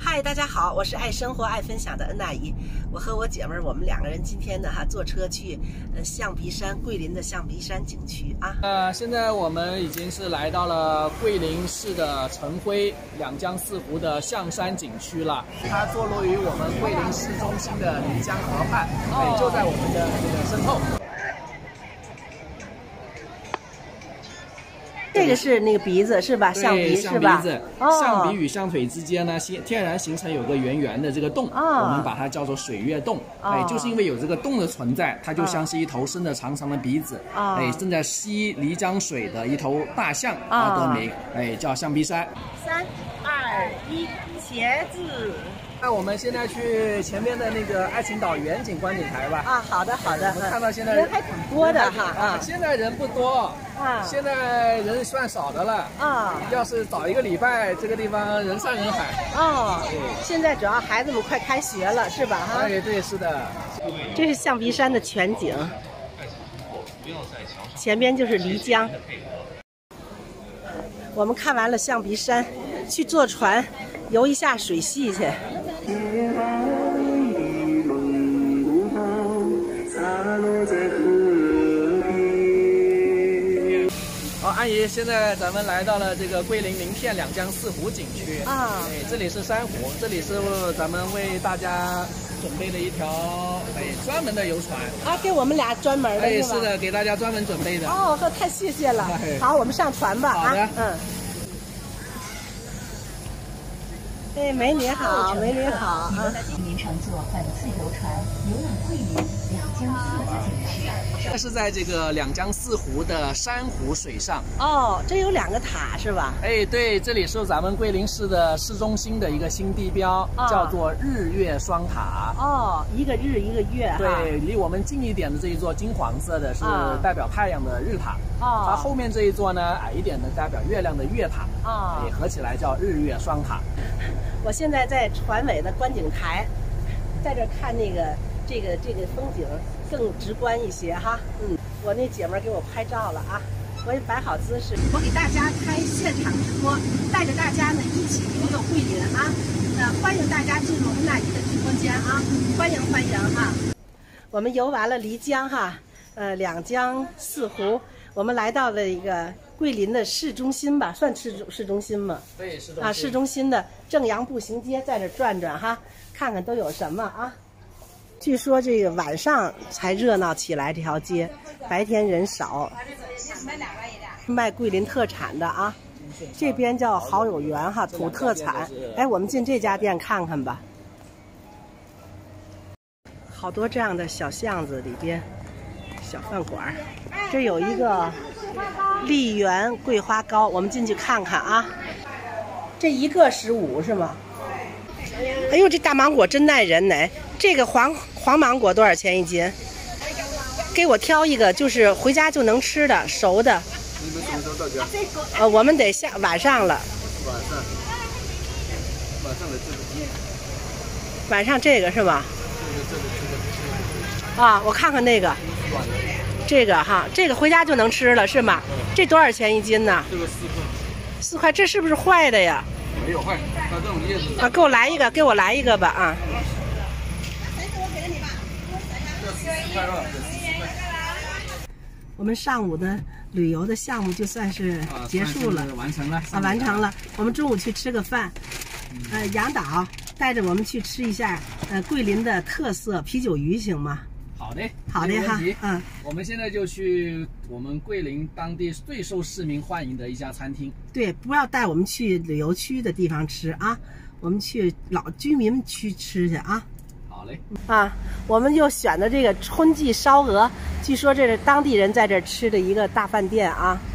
嗨，大家好，我是爱生活爱分享的恩大姨。我和我姐们儿，我们两个人今天呢坐车去象鼻山，桂林的象鼻山景区啊。 现在我们已经是来到了桂林市的城徽两江四湖的象山景区了。它坐落于我们桂林市中心的漓江河畔，就在我们的这个身后。 这个是那个鼻子是吧？象鼻是吧？ 象鼻与象腿之间呢，天然形成有个圆圆的这个洞，我们把它叫做水月洞。就是因为有这个洞的存在，它就像是一头伸得长长的鼻子，正在吸漓江水的一头大象得名，叫象鼻山。 3、2、1，茄子。 那我们现在去前面的那个爱情岛远景观景台吧。 好的好的。 我们看到现在人还挺多的哈。 现在人不多现在人算少的了要是早一个礼拜，这个地方人山人海现在主要孩子们快开学了，是吧？ 对，是的。 这是象鼻山的全景，前边就是漓江。我们看完了象鼻山，去坐船游一下水系去。 阿姨，现在咱们来到了这个桂林名片两江四湖景区这里是珊瑚，这里是咱们为大家准备的一条专门的游船给我们俩专门的是的，给大家专门准备的太谢谢了。好，我们上船吧。 好的。 美女好，美女好您乘坐本次游船游览桂林两江四湖景区。 这是在这个两江四湖的珊瑚水上这有2个塔是吧？ 对，这里是咱们桂林市的市中心的一个新地标，叫做日月双塔一个日一个月对，离我们近一点的这一座金黄色的是代表太阳的日塔它后面这一座呢矮一点的代表月亮的月塔合起来叫日月双塔。 我现在在船尾的观景台，在这看这个风景更直观一些哈。我那姐们儿给我拍照了我也摆好姿势，我给大家开现场直播，带着大家呢一起游游桂林欢迎大家进入恩大姨的直播间欢迎欢迎我们游完了漓江两江四湖，我们来到了一个桂林的市中心吧，算市中心吗？ 对，市中心市中心的正阳步行街，在这转转看看都有什么据说这个晚上才热闹起来，这条街白天人少。卖桂林特产的这边叫好友园土特产。我们进这家店看看吧。好多这样的小巷子里边，小饭馆。这有一个丽园桂花糕，我们进去看看这一个15是吗？哎呦，这大芒果真耐人这个黄芒果多少钱一斤？给我挑一个，就是回家就能吃的熟的。 你们什么时候到家？ 我们得晚上了。晚上这个是吗？我看看那个。这个这个回家就能吃了是吗？这多少钱一斤呢？ 这个 4块，这是不是坏的呀？ 没有坏，它这种叶子。 给我来一个吧我们上午的旅游的项目就算是结束了， 完成了完成了。我们中午去吃个饭，杨导带着我们去吃一下桂林的特色啤酒鱼，行吗？ 好的我们现在就去我们桂林当地最受市民欢迎的一家餐厅。 对，不要带我们去旅游区的地方吃我们去老居民区吃去好嘞我们又选的这个春季烧鹅，据说这是当地人在这吃的一个大饭店